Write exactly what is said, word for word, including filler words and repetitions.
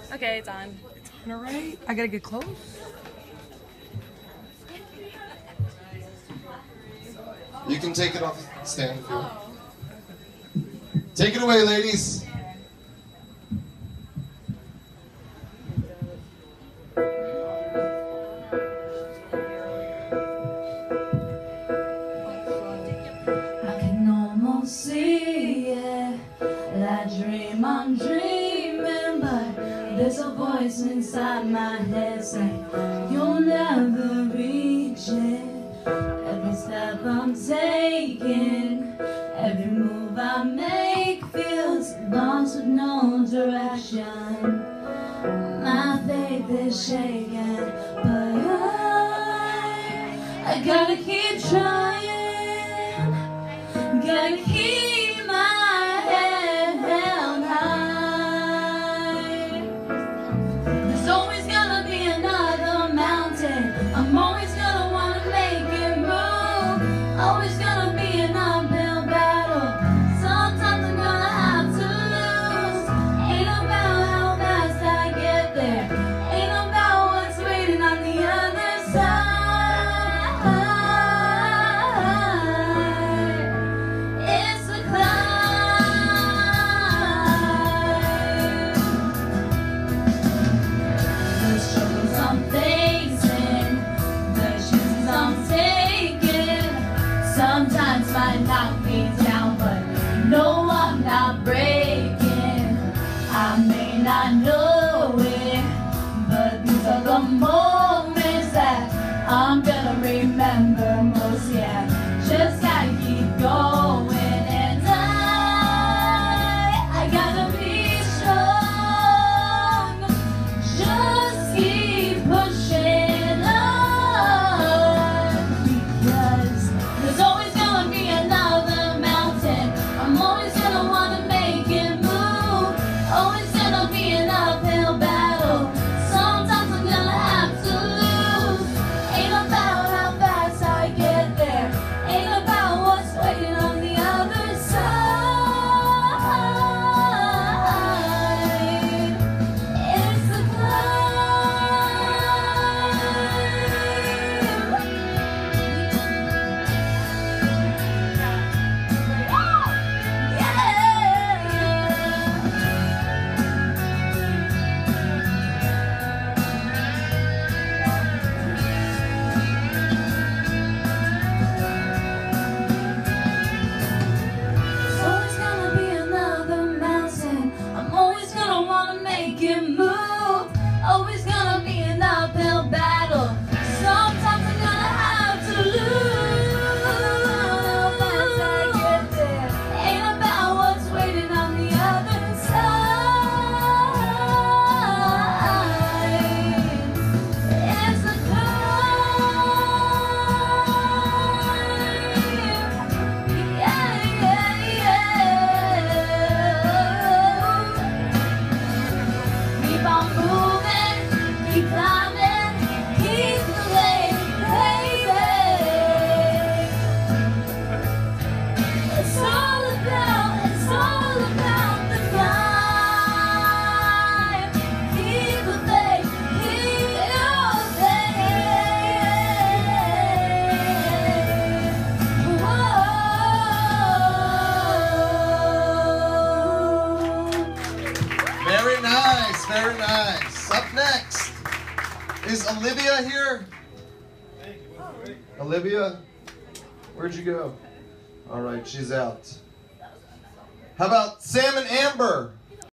Okay, it's on. It's on, all right. I gotta get close. You can take it off the stand if you want. Take it away, ladies. I can almost see it, that dream I'm dreaming, but there's a voice inside my head saying you'll never reach it. Every step I'm taking, every move I make feels lost with no direction. My faith is shaking, but I, I gotta keep trying, gotta keep my head held high. There's always gonna be another mountain, I'm always gonna wanna make it move, always gonna be an uphill battle, sometimes I'm gonna have to lose. Ain't about how fast I get there, ain't about what's waiting on the other side. It's the climb. The struggles I'm facing, the chances I'm taking, sometimes might knock me down, but no, I'm not breaking. I may not know it, but these are the moments that I'm gonna remember most. Yeah, just gotta keep going, and I, I gotta be strong. Just keep pushing on, because there's always gonna be another mountain. I'm always gonna wanna make it move, always gonna be an uphill battle, sometimes I'm gonna have to lose. Ain't about how fast I get there, ain't about what's waiting on the other side. It's the There's always gonna be another mountain, I'm always gonna wanna make it move, always gonna be an uphill battle, sometimes I'm gonna have to lose. How fast I get there, ain't about what's waiting on the other side. It's the climb. Yeah, yeah, yeah. Keep on moving, keep climbing, keep the way, baby. It's all about, it's all about the climb. Keep the faith, keep your faith. Whoa. Very nice, very nice. Up next, is Olivia here? Olivia? Where'd you go? All right, she's out. How about Sam and Amber?